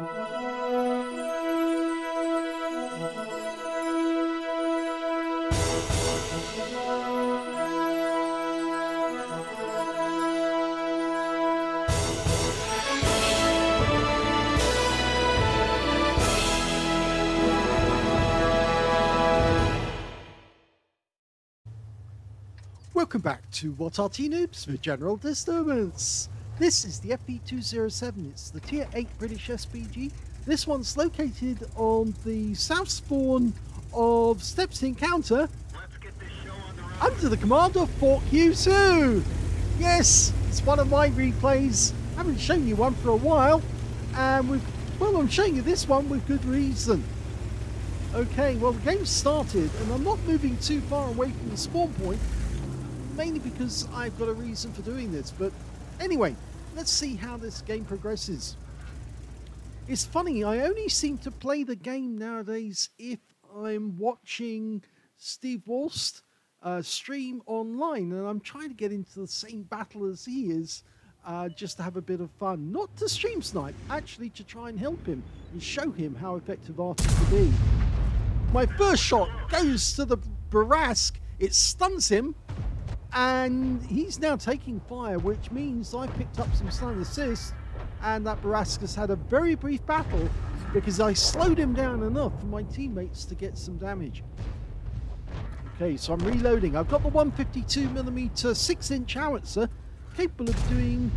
Welcome back to What Are T-Noobs for General Disturbance. This is the FP207, it's the Tier 8 British SPG. This one's located on the south spawn of Steps Encounter under the command of Fork U2. Yes, it's one of my replays. I haven't shown you one for a while, and I'm showing you this one with good reason. Okay, well the game's started and I'm not moving too far away from the spawn point, mainly because I've got a reason for doing this. But anyway, let's see how this game progresses. It's funny, I only seem to play the game nowadays if I'm watching Steve Walst stream online, and I'm trying to get into the same battle as he is, just to have a bit of fun. Not to stream snipe, actually to try and help him and show him how effective Arty can be. My first shot goes to the Barask, it stuns him, and he's now taking fire, which means I picked up some stun assist, and that Barask has had a very brief battle because I slowed him down enough for my teammates to get some damage. Okay, so I'm reloading. I've got the 152mm 6-inch howitzer, capable of doing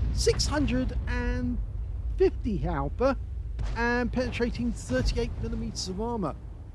650 halper and penetrating 38mm of armor.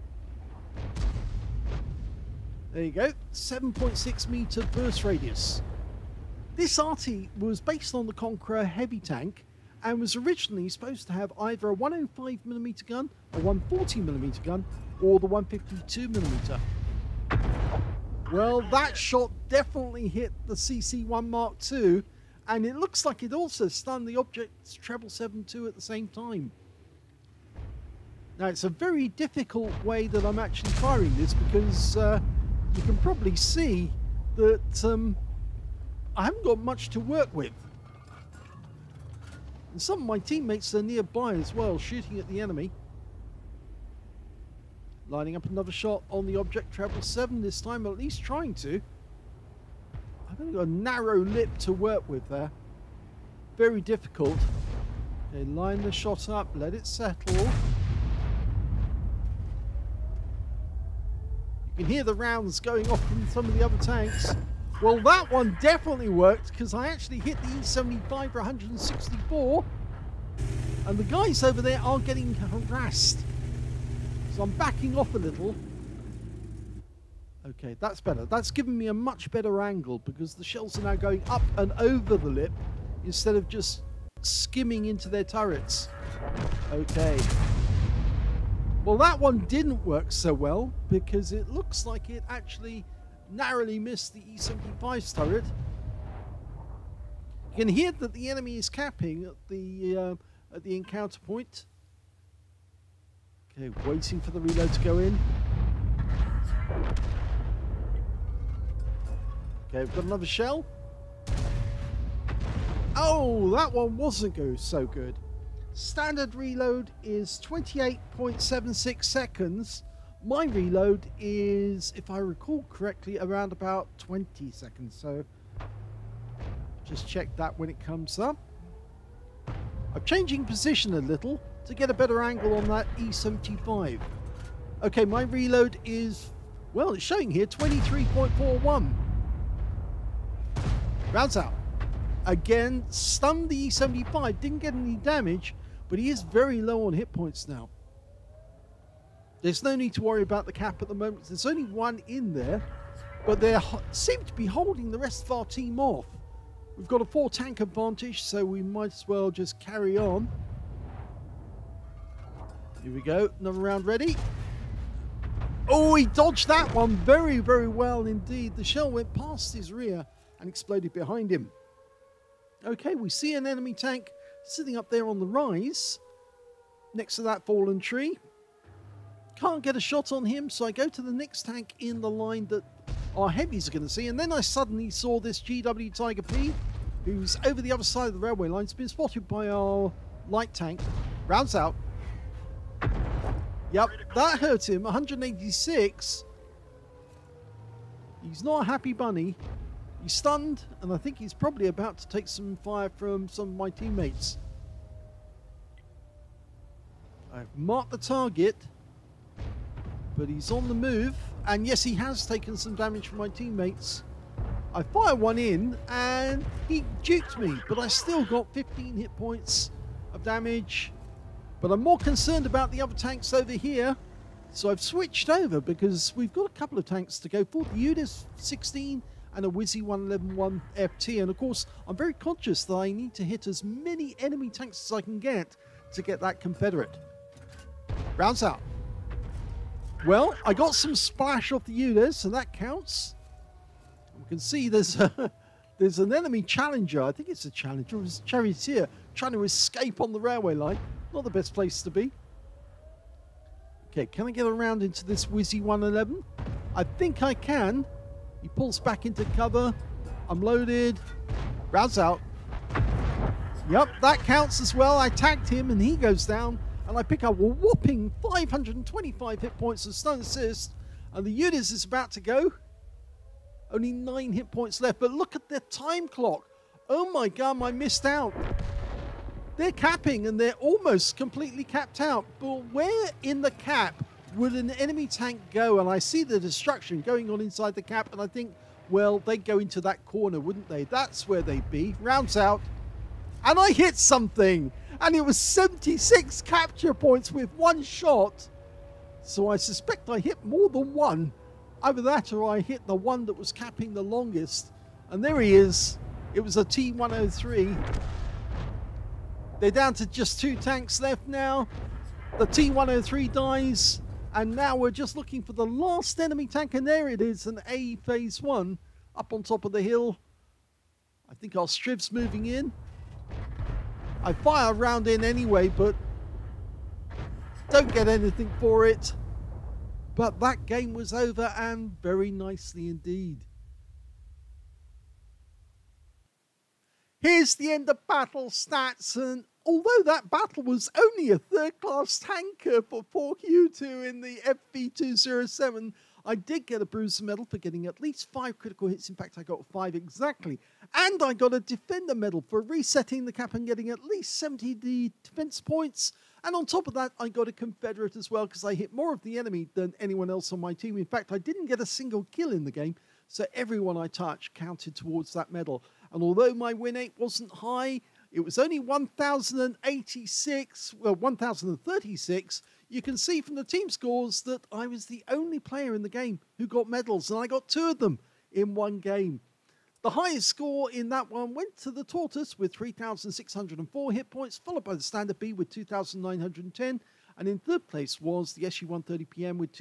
There you go, 7.6 meter burst radius. This Arty was based on the Conqueror heavy tank and was originally supposed to have either a 105mm gun, a 140mm gun, or the 152mm. Well, that shot definitely hit the CC1 Mark II, and it looks like it also stunned the Object 777-2 at the same time. Now, it's a very difficult way that I'm actually firing this because you can probably see that I haven't got much to work with. And some of my teammates are nearby as well, shooting at the enemy. Lining up another shot on the Object 777 this time, at least trying to. I've only got a narrow lip to work with there. Very difficult. Okay, line the shot up, let it settle. You can hear the rounds going off from some of the other tanks. Well, that one definitely worked because I actually hit the E75 for 164. And the guys over there are getting harassed. So I'm backing off a little. Okay, that's better. That's given me a much better angle because the shells are now going up and over the lip instead of just skimming into their turrets. Okay. Well, that one didn't work so well because it looks like it actually narrowly missed the E75's turret. You can hear that the enemy is capping at the encounter point. Okay, waiting for the reload to go in. Okay, we've got another shell. Oh, that one wasn't so good. Standard reload is 28.76 seconds. My reload is, if I recall correctly, around about 20 seconds. So just check that when it comes up. I'm changing position a little to get a better angle on that E75. Okay, my reload is, well, it's showing here 23.41. Rounds out. Again, stunned the E75, didn't get any damage, but he is very low on hit points now. There's no need to worry about the cap at the moment. There's only one in there, but they seem to be holding the rest of our team off. We've got a 4-tank advantage, so we might as well just carry on. Here we go, another round ready. Oh, he dodged that one very, very well indeed. The shell went past his rear and exploded behind him. Okay, we see an enemy tank sitting up there on the rise next to that fallen tree. Can't get a shot on him, so I go to the next tank in the line that our heavies are going to see, and then I suddenly saw this GW Tiger P, who's over the other side of the railway line. It's been spotted by our light tank. Rounds out. Yep, that hurt him. 186. He's not a happy bunny. He's stunned, and I think he's probably about to take some fire from some of my teammates. I've marked the target, but he's on the move. And yes, he has taken some damage from my teammates. I fire one in, and he juked me, but I still got 15 hit points of damage. But I'm more concerned about the other tanks over here. So I've switched over because we've got a couple of tanks to go for. The UDIS 16 and a Wizzy 111-1 FT. And of course, I'm very conscious that I need to hit as many enemy tanks as I can get to get that Confederate. Rounds out. Well, I got some splash off the UDIS, so that counts. You can see there's an enemy Challenger. I think it's a Challenger. It's a Charioteer trying to escape on the railway line. Not the best place to be. Okay, can I get around into this Wizzy 111? I think I can. He pulls back into cover. I'm loaded. Rounds out. Yep, that counts as well. I tagged him and he goes down. And I pick up a whopping 525 hit points of stun assist. And the UDIS is about to go. Only 9 hit points left. But look at the time clock. Oh my god, I missed out. They're capping and they're almost completely capped out. But where in the cap would an enemy tank go? And I see the destruction going on inside the cap. And I think, well, they'd go into that corner, wouldn't they? That's where they'd be. Rounds out. And I hit something. And it was 76 capture points with one shot. So I suspect I hit more than one. Either that or I hit the one that was capping the longest. And there he is. It was a T-103. They're down to just 2 tanks left now. The T-103 dies. And now we're just looking for the last enemy tank. And there it is, an A phase 1 up on top of the hill. I think our Striv's moving in. I fire a round in anyway, but don't get anything for it. But that game was over, and very nicely indeed. Here's the end of battle stats, and although that battle was only a third-class tanker for 4Q2 in the FV207, I did get a Bruiser medal for getting at least 5 critical hits. In fact, I got 5 exactly. And I got a Defender medal for resetting the cap and getting at least 70 defense points. And on top of that, I got a Confederate as well because I hit more of the enemy than anyone else on my team. In fact, I didn't get a single kill in the game, so everyone I touched counted towards that medal. And although my win rate wasn't high, it was only 1,086, well, 1,036. You can see from the team scores that I was the only player in the game who got medals, and I got 2 of them in one game. The highest score in that one went to the Tortoise with 3,604 hit points, followed by the Standard B with 2,910, and in third place was the SU-130PM with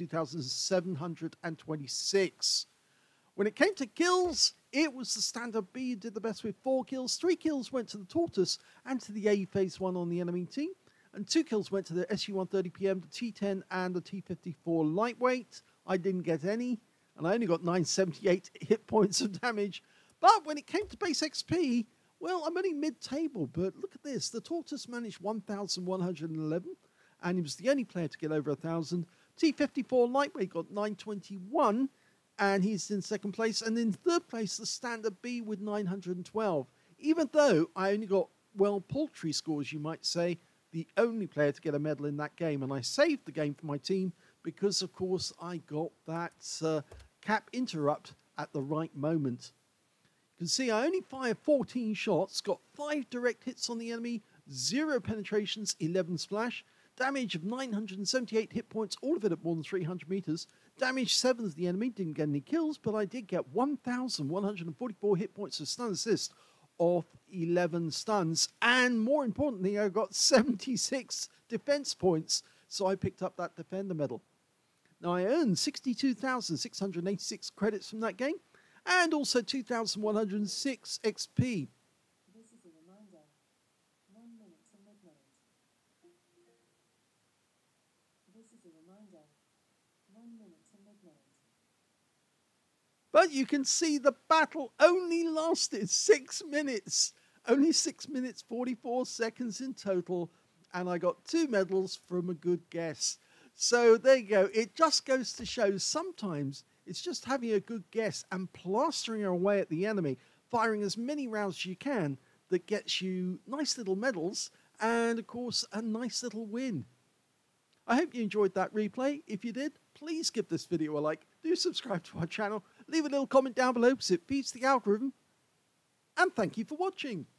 2,726. When it came to kills, it was the Standard B who did the best with 4 kills. 3 kills went to the Tortoise and to the A phase 1 on the enemy team, and 2 kills went to the SU-130PM, the T-10 and the T-54 lightweight. I didn't get any, and I only got 978 hit points of damage. But when it came to base XP, well, I'm only mid-table, but look at this. The Tortoise managed 1,111, and he was the only player to get over 1,000. T-54 lightweight got 921, and he's in second place. And in third place, the Standard B with 912. Even though I only got, well, paltry scores, you might say, the only player to get a medal in that game. And I saved the game for my team because, of course, I got that cap interrupt at the right moment. You can see I only fired 14 shots, got 5 direct hits on the enemy, 0 penetrations, 11 splash, damage of 978 hit points, all of it at more than 300 meters, damage 7 to the enemy, didn't get any kills, but I did get 1,144 hit points of stun assist off 11 stuns, and more importantly, I got 76 defense points, so I picked up that Defender medal. Now I earned 62,686 credits from that game, and also 2,106 XP. This is a reminder. 1 minute to midnight. This is a reminder. 1 minute to midnight. But you can see the battle only lasted 6 minutes. Only 6 minutes, 44 seconds in total. And I got 2 medals from a good guess. So there you go. It just goes to show sometimes it's just having a good guess and plastering away at the enemy, firing as many rounds as you can, that gets you nice little medals and, of course, a nice little win. I hope you enjoyed that replay. If you did, please give this video a like, do subscribe to our channel, leave a little comment down below because it beats the algorithm, and thank you for watching.